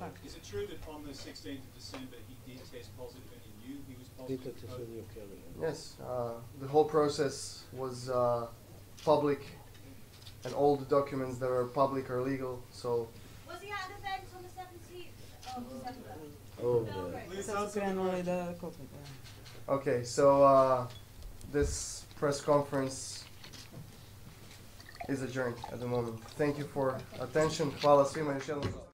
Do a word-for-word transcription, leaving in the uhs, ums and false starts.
Is it true that on the sixteenth of December he did test positive and he knew he was positive? Yes, uh, the whole process was uh, public, and all the documents that are public are legal. So. Was he at an event on the seventeenth of December? Oh. No. Okay, so uh, this press conference is adjourned at the moment. Thank you for attention. Hvala svima još jednom.